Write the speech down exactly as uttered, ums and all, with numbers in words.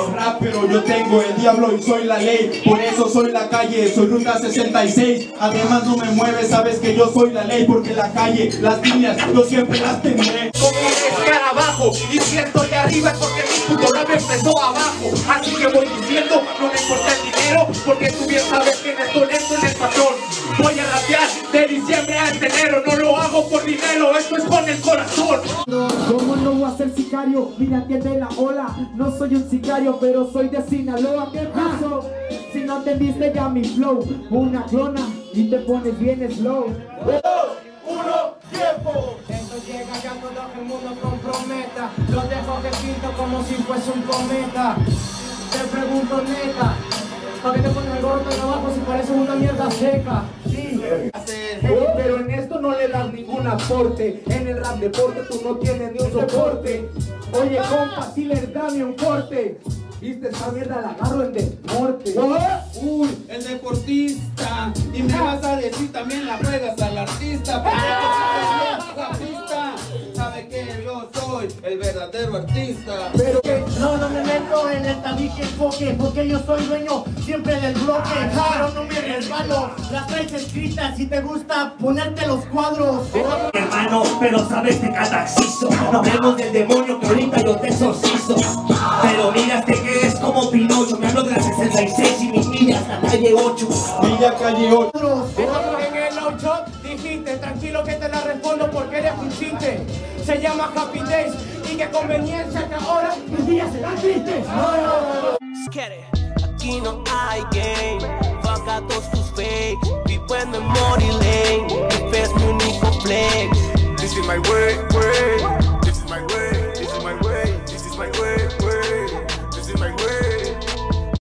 los raperos, yo tengo el diablo y soy la ley. Por eso soy la calle, soy ruta sesenta y seis. Además no me mueves, sabes que yo soy la ley. Porque la calle, las líneas, yo siempre las tendré. Como un escarabajo, y si estoy arriba es porque mi puto rap empezó abajo. Así que voy diciendo, no me importa el dinero, porque tú bien sabes que en esto lento en el patrón. Voy a rapear de diciembre hasta enero, no lo hago por dinero, esto es con el corazón. No, ¿cómo no voy a ser sicario? Mira, entiende la ola. No soy un sicario, pero soy de Sinaloa. ¿Qué pasó? Si no entendiste ya mi flow, una clona y te pones bien slow. Dos, uno, tiempo. Esto llega ya todo que el mundo comprometa. Lo dejo que pinto como si fuese un cometa. Te pregunto neta, ¿para qué te pones el gorro de abajo si parece una mierda seca? Sí, hey, pero en esto no le das ningún aporte. En el rap deporte tú no tienes ni un soporte. Oye compa, si le dame un corte. Viste esta mierda, la agarro en deporte. Uy, el deportista. Y me vas a decir también la juegas al artista. Porque la pista sabe que yo soy el verdadero artista. Pero que No, no me meto en el tabique enfoque, porque yo soy dueño siempre del bloque. Pero no me resbalo, las traes escritas si te gusta ponerte los cuadros. Hermano, pero sabes de cataxizo. No hablemos del demonio que ahorita yo te exorcizo. Pero miraste que es como Pinocho. Me hablo de la sesenta y seis y mis millas la calle ocho. Villa Calle ocho. En el ocho dijiste, tranquilo que te la respondo porque eres un chiste. Se llama Happy Days y qué conveniencia que ahora mis días serán tristes. Aquí no hay game, fuck a todos tus fakes. Vivo en memory lane, mi fe es mi único flex. This is my way, way.